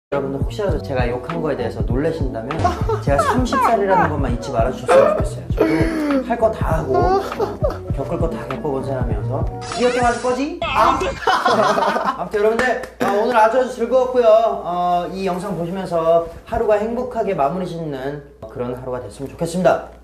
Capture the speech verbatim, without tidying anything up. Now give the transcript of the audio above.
여러분들 혹시라도 제가 욕한 거에 대해서 놀라신다면 제가 서른 살이라는 것만 잊지 말아주셨으면 좋겠어요. 저도 할 거 다 하고 어, 겪을 거 다 겪어본 사람이어서 이렇게 맞을 거지? 아! 아무튼 여러분들 어, 오늘 아주 아주 즐거웠고요. 어, 이 영상 보시면서 하루가 행복하게 마무리 짓는 그런 하루가 됐으면 좋겠습니다.